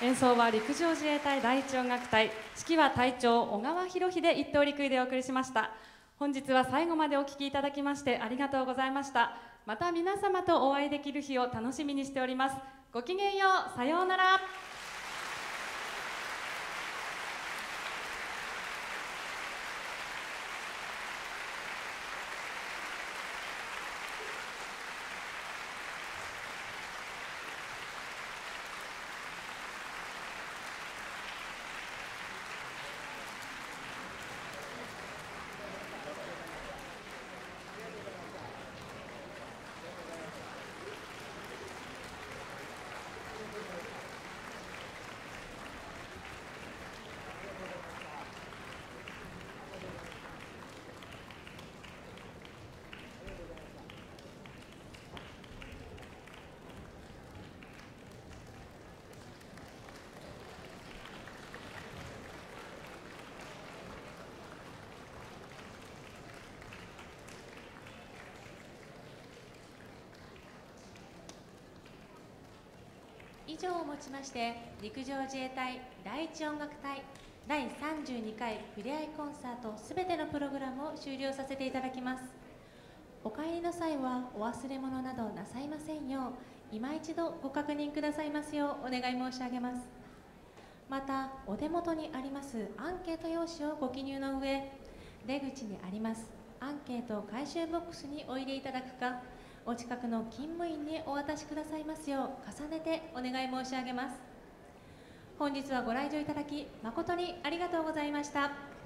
演奏は陸上自衛隊第一音楽隊、指揮は隊長小川博秀一等陸尉でお送りしました。本日は最後までお聴きいただきましてありがとうございました。また皆様とお会いできる日を楽しみにしております。ごきげんよう、さようなら。 以上をもちまして陸上自衛隊第一音楽隊第32回ふれあいコンサートすべてのプログラムを終了させていただきます。お帰りの際はお忘れ物などなさいませんよう今一度ご確認くださいますようお願い申し上げます。またお手元にありますアンケート用紙をご記入の上、出口にありますアンケート回収ボックスにお入れいただくか、お近くの勤務員にお渡しくださいますよう重ねてお願い申し上げます。本日はご来場いただき誠にありがとうございました。